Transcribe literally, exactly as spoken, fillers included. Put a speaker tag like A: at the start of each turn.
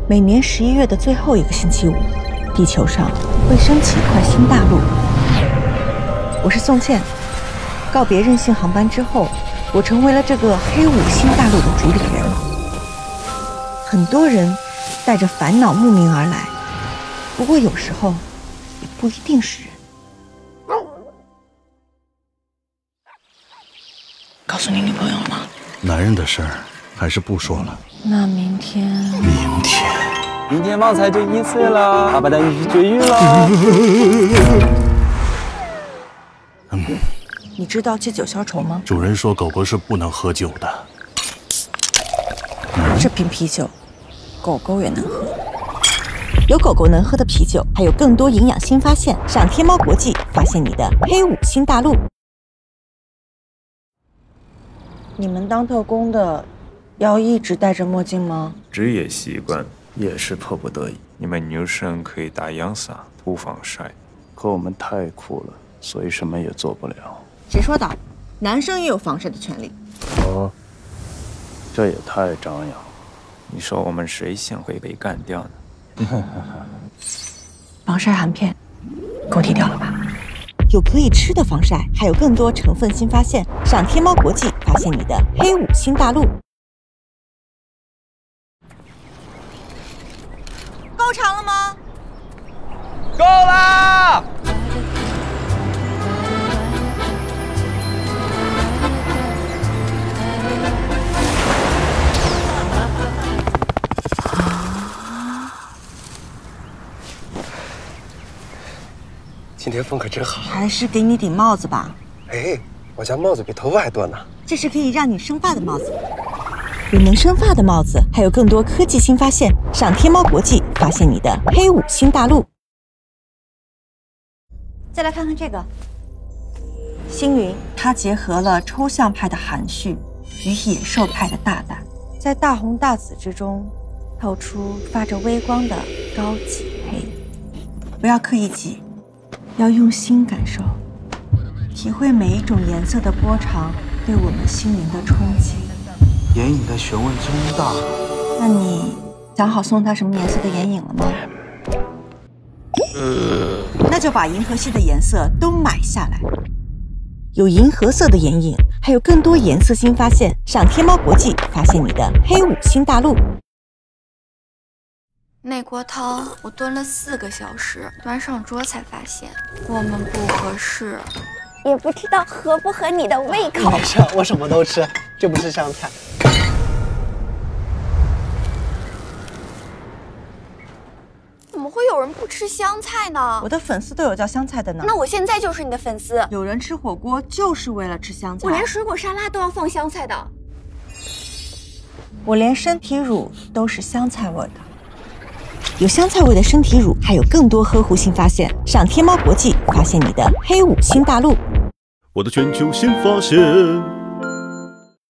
A: 每年十一月的最后一个星期五，地球上会升起一块新大陆。我是宋茜，告别任性航班之后，我成为了这个黑五新大陆的主理人。很多人带着烦恼慕名而来，不过有时候也不一定是人。告诉你女朋友了吗？
B: 男人的事儿还是不说了。
A: 那明天，
B: 明天，
C: 明天旺财就一岁了，爸爸带你去绝育了。
B: 嗯，
A: 你知道借酒消愁吗？
B: 主人说狗狗是不能喝酒的。嗯、
A: 这瓶啤酒，狗狗也能喝。有狗狗能喝的啤酒，还有更多营养新发现。上天猫国际发现你的黑五新大陆。你们当特工的，要一直戴着墨镜吗？
D: 职业习惯，也是迫不得已。你们女生可以打阳伞、涂防晒，
C: 可我们太酷了，所以什么也做不了。
A: 谁说的？男生也有防晒的权利。
C: 哦，这也太张扬了。
D: 你说我们谁先会被干掉呢？
A: 防晒含片，给我剃掉了吧。有可以吃的防晒，还有更多成分新发现。上天猫国际发现你的黑五新大陆。够长了吗？
C: 够啦！
E: 今天风可真好，
A: 还是给你顶帽子吧。
E: 哎，我家帽子比头发还多呢。
A: 这是可以让你生发的帽子，有能生发的帽子，还有更多科技新发现。上天猫国际发现你的黑五新大陆。再来看看这个，星云，它结合了抽象派的含蓄与野兽派的大胆，在大红大紫之中透出发着微光的高级黑。不要刻意记。要用心感受，体会每一种颜色的波长对我们心灵的冲击。
E: 眼影的学问真大。
A: 那你想好送他什么颜色的眼影了吗？呃，那就把银河系的颜色都买下来。有银河色的眼影，还有更多颜色新发现。上天猫国际发现你的黑五新大陆。
F: 那锅汤我炖了四个小时，端上桌才发现我们不合适，
G: 也不知道合不合你的胃口。
E: 没事，我什么都吃，就不吃香菜。
F: 怎么会有人不吃香菜呢？
A: 我的粉丝都有叫香菜的呢。
F: 那我现在就是你的粉丝。
A: 有人吃火锅就是为了吃香菜，
F: 我连水果沙拉都要放香菜的。
A: 我连身体乳都是香菜味的。有香菜味的身体乳，还有更多呵护新发现。上天猫国际发现你的黑五新大陆。
H: 我的全球新发现。